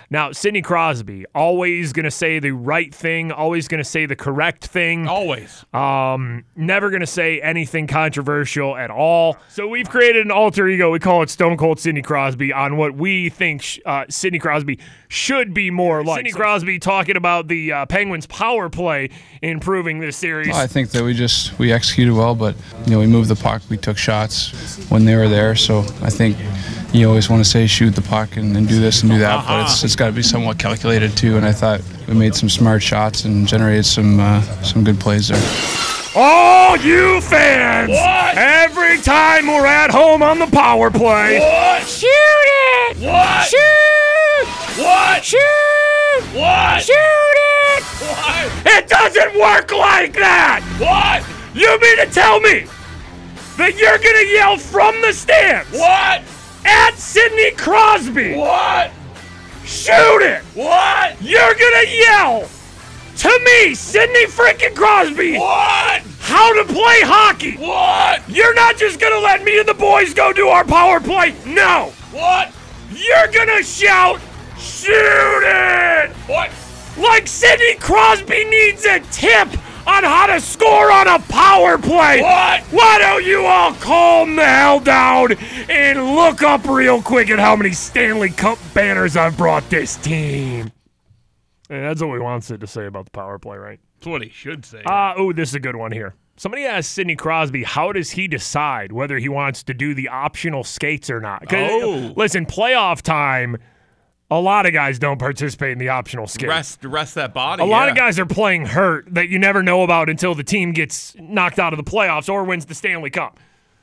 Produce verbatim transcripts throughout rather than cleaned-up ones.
Now, Sidney Crosby, always going to say the right thing, always going to say the correct thing. Always. Um, never going to say anything controversial at all. So we've created an alter ego. We call it Stone Cold Sidney Crosby on what we think sh- uh, Sidney Crosby should be more like. Sidney Crosby talking about the uh, Penguins' power play improving this series. Well, I think that we just we executed well, but you know we moved the puck, we took shots when they were there. So I think you always want to say shoot the puck and, and do this and do that, but it's it's got to be somewhat calculated too. And I thought we made some smart shots and generated some uh, some good plays there. All you fans, What? every time we're at home on the power play, What? shoot it! What? Shoot! What? Shoot! What? Shoot it! What? It doesn't work like that! What? You mean to tell me that you're gonna yell from the stands What? at Sidney Crosby, What? shoot it! What? You're gonna yell to me, Sidney freaking Crosby, What? how to play hockey! What? You're not just gonna let me and the boys go do our power play. No! What? You're gonna shout, shoot it! What? Like Sidney Crosby needs a tip on how to score on a power play. What? Why don't you all calm the hell down and look up real quick at how many Stanley Cup banners I've brought this team? And that's what we want Sid to say about the power play, right? That's what he should say. Uh, oh, this is a good one here. Somebody asked Sidney Crosby, how does he decide whether he wants to do the optional skates or not? 'Cause, Oh. Listen, playoff time, a lot of guys don't participate in the optional skates. rest, rest that body. A lot yeah. of guys are playing hurt that you never know about until the team gets knocked out of the playoffs or wins the Stanley Cup.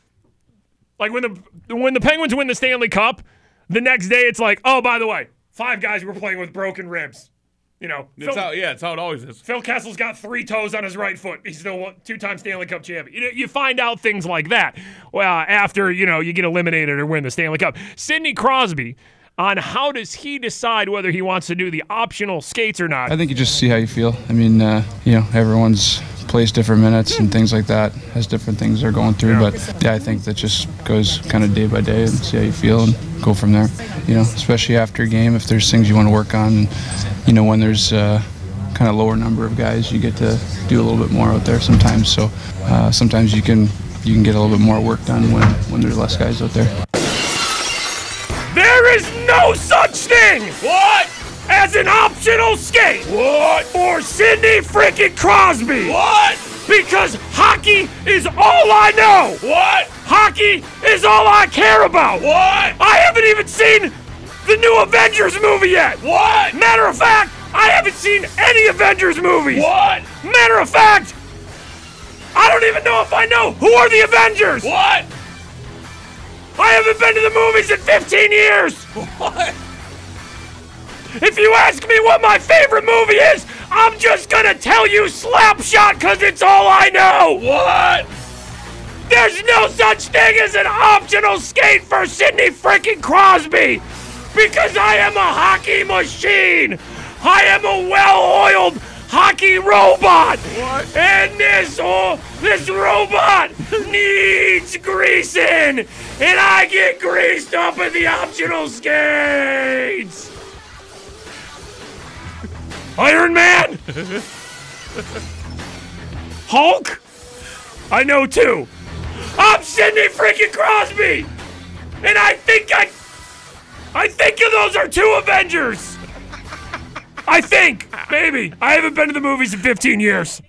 Like when the when the Penguins win the Stanley Cup, the next day it's like, oh, by the way, five guys were playing with broken ribs. You know, It's Phil, how, yeah, it's how it always is. Phil Kessel's got three toes on his right foot. He's still one, two-time Stanley Cup champion. You, you find out things like that well, after, you know, you get eliminated or win the Stanley Cup. Sidney Crosby, on how does he decide whether he wants to do the optional skates or not? I think you just see how you feel. I mean, uh, you know, everyone's plays different minutes and things like that, has different things they're going through. Yeah. But yeah, I think that just goes kind of day by day and see how you feel and go from there. You know, especially after a game, if there's things you want to work on, and, you know, when there's uh, kind of lower number of guys, you get to do a little bit more out there sometimes. So uh, sometimes you can you can get a little bit more work done when, when there's less guys out there. There is no such thing What? as an optional skate What? for Sidney freaking Crosby. What? Because hockey is all I know. What? Hockey is all I care about. What? I haven't even seen the new Avengers movie yet. What? Matter of fact, I haven't seen any Avengers movies. What? Matter of fact, I don't even know if I know who are the Avengers. What? I haven't been to the movies in fifteen years. What? If you ask me what my favorite movie is, I'm just gonna tell you Slapshot because it's all I know. What? There's no such thing as an optional skate for Sidney freaking Crosby because I am a hockey machine. I am a well-oiled hockey robot. What? And this oh, this robot needs greasing, and I get greased up in the optional skates. Iron Man? Hulk? I know too. I'm Sidney freaking Crosby! And I think I... I think those are two Avengers! I think. Maybe. I haven't been to the movies in fifteen years.